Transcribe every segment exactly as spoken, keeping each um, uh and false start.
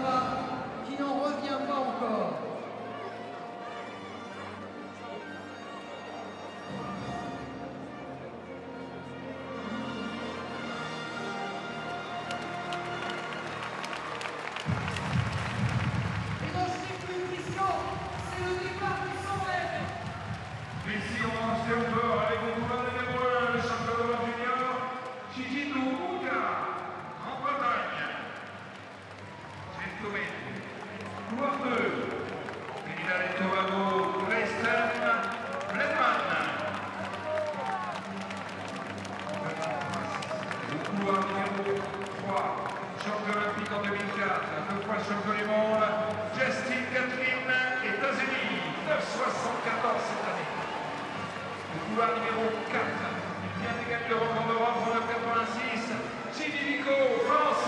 pas, qui n'en revient pas encore. Et dans cette compétition, c'est le départ qui s'enlève. Ici, on lance et on dort avec mon coureur numéro un, le champion de l'Europe junior, Chichitou Mouka, en Bretagne. Gentlemen, coureur deux, Trinidad et Tobago, Grayson Bledman. Le coureur numéro trois, champion olympique en deux mille quatre, deux fois champion du monde, Justin Gatlin, États-Unis, neuf soixante-quatorze cette année. Le couloir numéro quatre, il vient de gagner le record d'Europe en neuf quatre-vingt-six, Jimmy Vico, France.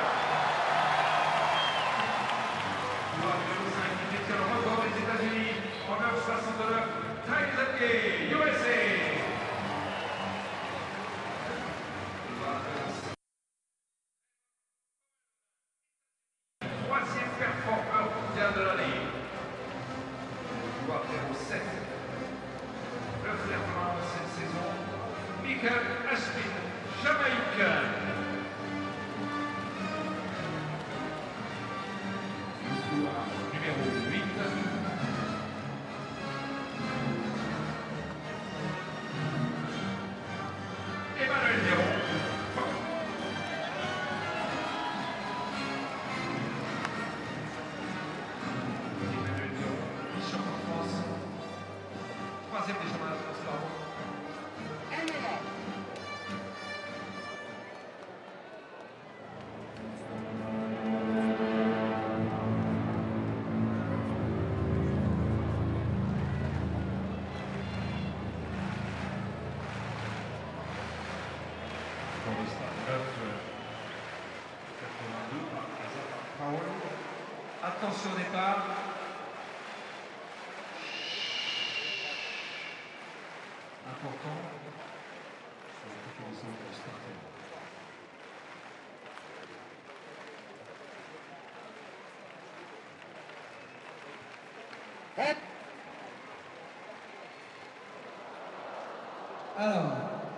Le couloir numéro cinq, il détient le record des États-Unis en neuf soixante-neuf, Tyson Gay, U S A. Troisième performeur mondial de l'année. Le couloir numéro sept. Le flairement de cette saison, Michael Ashby, Jamaïcain. Le couloir numéro huit. Emmanuel Néron. Emmanuel Néron, vice-champion de France. Troisième des championnats de France, pardon. Dans le stade neuf quatre-vingt-deux par Azar Powell. Attention au départ. Important. Ça va être le centre du starter. Alors,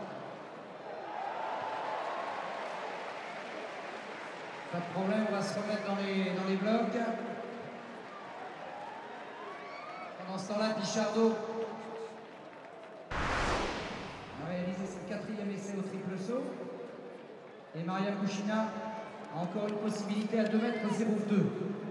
pas de problème, on va se remettre dans les, dans les blocs. Pendant ce temps-là, Pichardo a réalisé son quatrième essai au triple saut. Et Maria Kuchina a encore une possibilité à deux mètres zéro deux.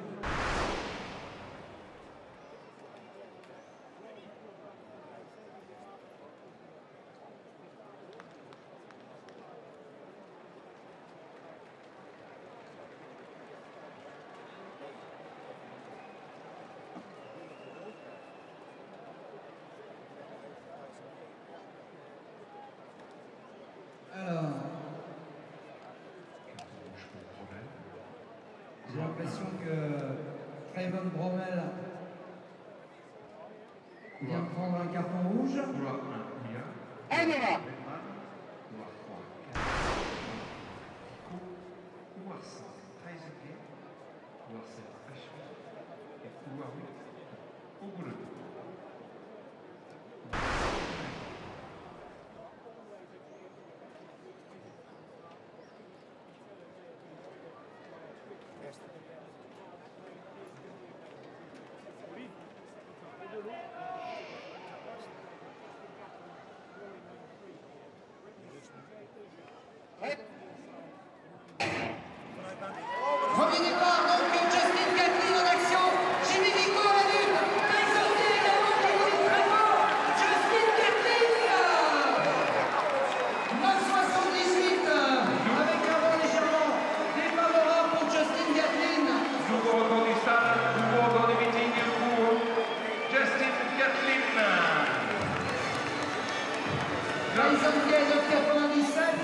Alors, j'ai l'impression que Trayvon Bromel vient de prendre un carton rouge. Couloir un, Mia. Un moment. Couloir trois, couloir cinq, Tyson Gay. Couloir sept, Ashby. Et couloir huit, Ogoulou. Premier départ, donc Justin Gatlin en action. Jimmy Vico à la lutte. Tyson Gay également qui roule très fort. Justin Gatlin neuf soixante-dix-huit avec un vent légèrement défavorable pour Justin Gatlin. Nouveau record du stade, nouveau record du meeting pour Justin Gatlin. Tyson Gay neuf quatre-vingt-dix-sept.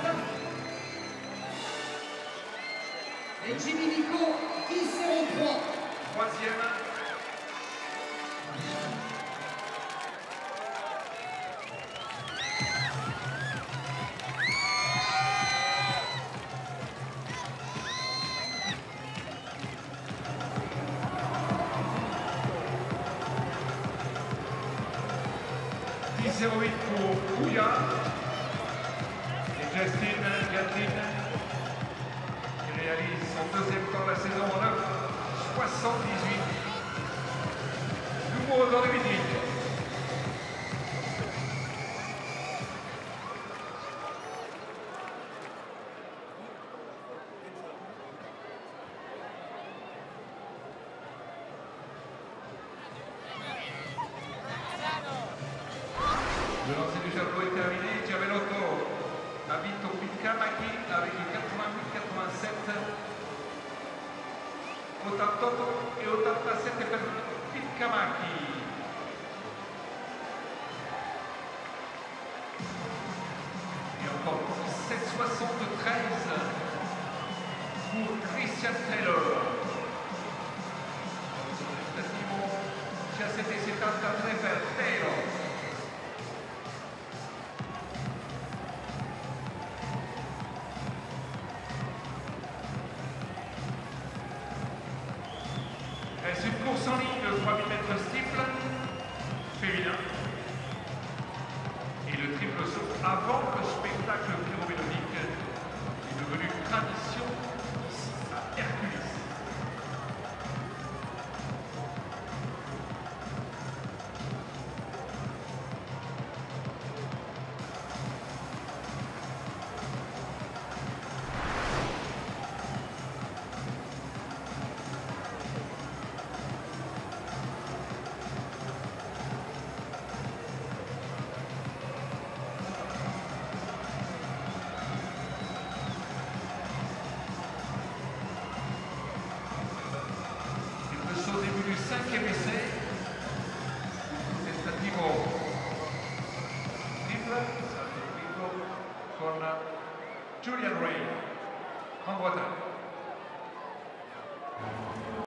Et Jimmy Vico dix zéro trois. Troisième. zéro huit pour Ouya et Justin Gatlin qui réalise son deuxième temps de la saison en neuf soixante-dix-huit. Nouveau dans le midi. Le lancer du chapeau est terminé. Giavelotto a vinto Pitkamaki avec le quatre-vingt-huit quatre-vingt-sept. ottantotto et ottantasette per Pitkamaki. Et encore dix-sept soixante-treize pour Christian Taylor. Tentativo diciassette settantatré per Taylor. Reste une course en ligne de trois mille mètres steeple féminin et le triple saut avant le spectacle pyromélodique est devenu tradition ici à Hercules. Au début du cinquième essai, tentativo triple, salto triplo con Julian Ray en Bretagne.